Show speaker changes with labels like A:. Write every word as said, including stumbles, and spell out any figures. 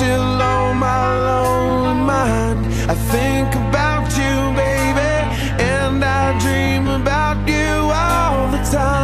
A: still on my lonely mind. I think about you, baby, and I dream about you all the time.